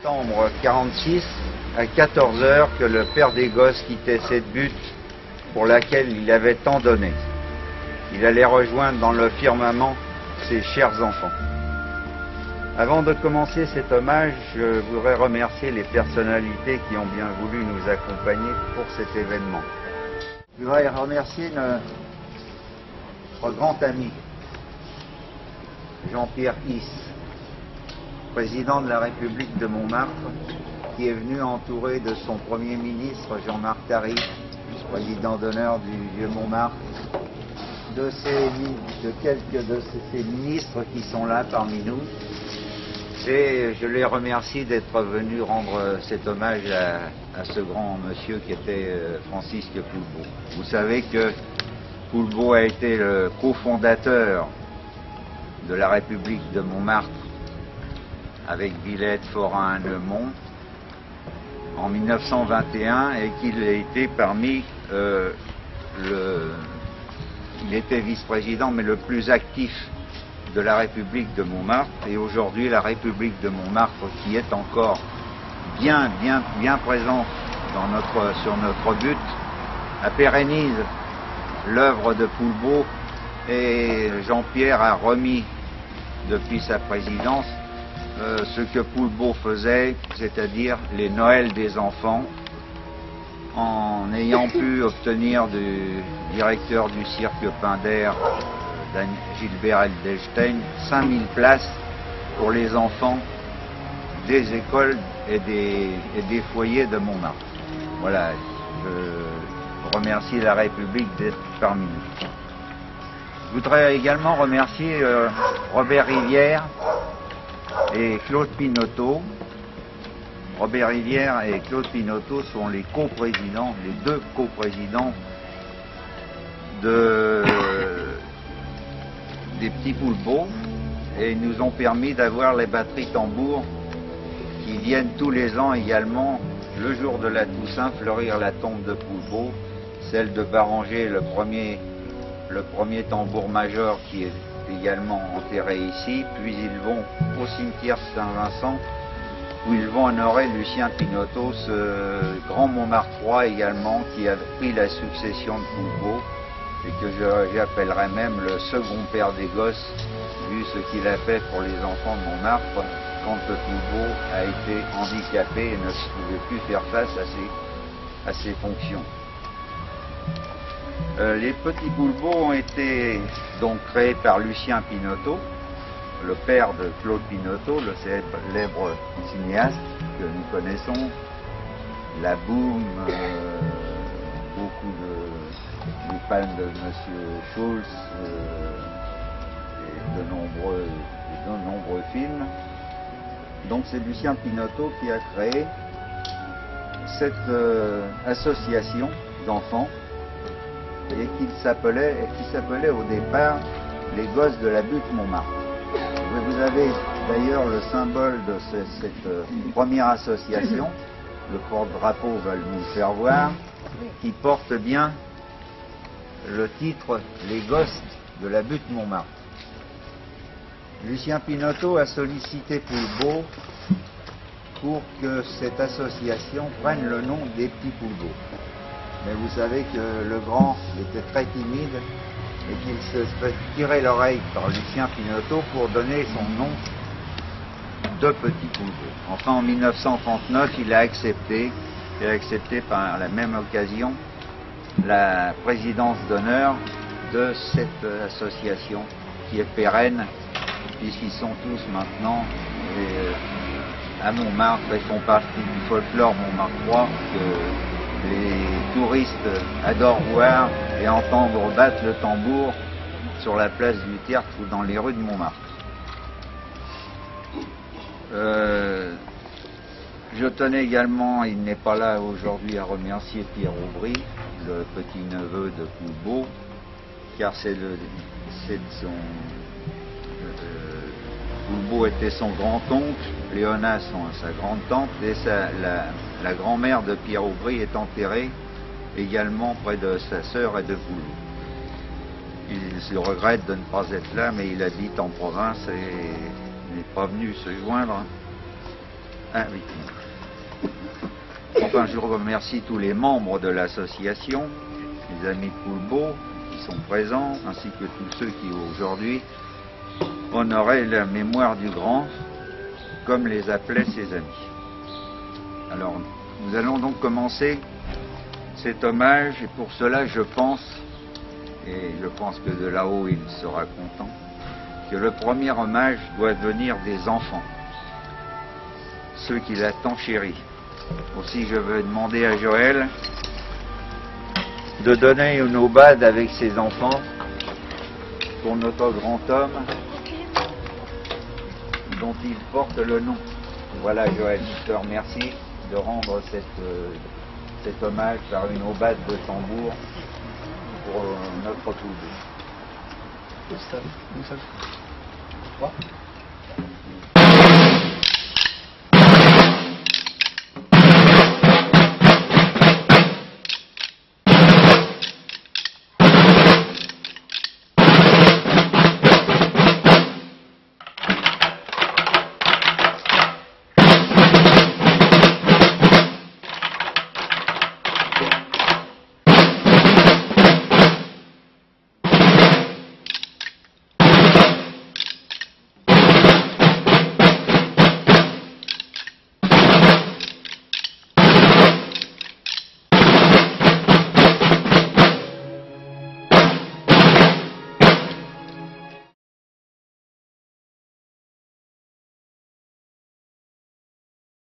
Septembre 46, à 14 heures, que le père des gosses quittait cette butte pour laquelle il avait tant donné. Il allait rejoindre dans le firmament ses chers enfants. Avant de commencer cet hommage, je voudrais remercier les personnalités qui ont bien voulu nous accompagner pour cet événement. Je voudrais remercier notre grand ami, Jean-Pierre Hisse, président de la République de Montmartre, qui est venu entouré de son Premier ministre, Jean-Marc Tary, président d'honneur du Vieux-Montmartre, de quelques de ses ministres qui sont là parmi nous. Et je les remercie d'être venus rendre cet hommage à ce grand monsieur qui était Francisque Poulbeau. Vous savez que Poulbeau a été le cofondateur de la République de Montmartre avec Villette, Forain, Neumont en 1921 et qu'il a été parmi il était vice-président mais le plus actif de la République de Montmartre. Et aujourd'hui la République de Montmartre, qui est encore bien présente sur notre butte, pérennise l'œuvre de Poulbeau, et Jean-Pierre a remis depuis sa présidence ce que Poulbeau faisait, c'est-à-dire les Noëls des enfants, en ayant pu obtenir du directeur du cirque Pinder, Gilbert Edelstein, 5000 places pour les enfants des écoles et des foyers de Montmartre. Voilà, je remercie la République d'être parmi nous. Je voudrais également remercier Robert Rivière et Claude Pinoteau. Robert Rivière et Claude Pinoteau sont les coprésidents, les deux coprésidents des petits Poulbeaux, et ils nous ont permis d'avoir les batteries tambours qui viennent tous les ans également, le jour de la Toussaint, fleurir la tombe de Poulbeau, celle de Baranger, le premier tambour-major qui est également enterré ici, puis ils vont au cimetière Saint-Vincent où ils vont honorer Lucien Pinoteau, ce grand Montmartrois également qui a pris la succession de Poulbeau et que j'appellerais même le second père des gosses, vu ce qu'il a fait pour les enfants de Montmartre quand Poulbeau a été handicapé et ne pouvait plus faire face à ses fonctions. Les petits Poulbeaux ont été donc créés par Lucien Pinoteau, le père de Claude Pinoteau, le célèbre cinéaste que nous connaissons, La Boum, beaucoup de palmes de Monsieur Schulz, et de nombreux films. Donc c'est Lucien Pinoteau qui a créé cette association d'enfants et qui s'appelait au départ les Gosses de la butte Montmartre. Vous avez d'ailleurs le symbole de cette première association, le porte-drapeau va nous faire voir, qui porte bien le titre Les Gosses de la butte Montmartre. Lucien Pinoteau a sollicité Poulbeau pour que cette association prenne le nom des petits Poulbeaux. Mais vous savez que le grand était très timide et qu'il se fait tirer l'oreille par Lucien Pinoteau pour donner son nom de Petit Poulbeau. Enfin, en 1939, il a accepté par la même occasion la présidence d'honneur de cette association qui est pérenne, puisqu'ils sont tous maintenant à Montmartre et font partie du folklore montmartrois que les touristes adorent voir et entendre battre le tambour sur la place du Tertre ou dans les rues de Montmartre. Je tenais également, il n'est pas là aujourd'hui, à remercier Pierre Aubry, le petit-neveu de Poulbeau, car Poulbeau était son grand-oncle, Léona sa grande-tante, et la grand-mère de Pierre Aubry est enterrée également près de sa sœur et de Poulbeau. Il se regrette de ne pas être là, mais il habite en province et n'est pas venu se joindre. Ah oui. Enfin, je remercie tous les membres de l'association, les amis Poulbeau qui sont présents, ainsi que tous ceux qui aujourd'hui honoraient la mémoire du grand, comme les appelaient ses amis. Alors, nous allons donc commencer cet hommage, et pour cela, je pense, et je pense que de là-haut il sera content, que le premier hommage doit venir des enfants, ceux qu'il a tant chéris. Aussi, je veux demander à Joël de donner une aubade avec ses enfants pour notre grand homme dont il porte le nom. Voilà, Joël, je te remercie de rendre cet hommage par une aubade de tambour pour notre Poulbeau.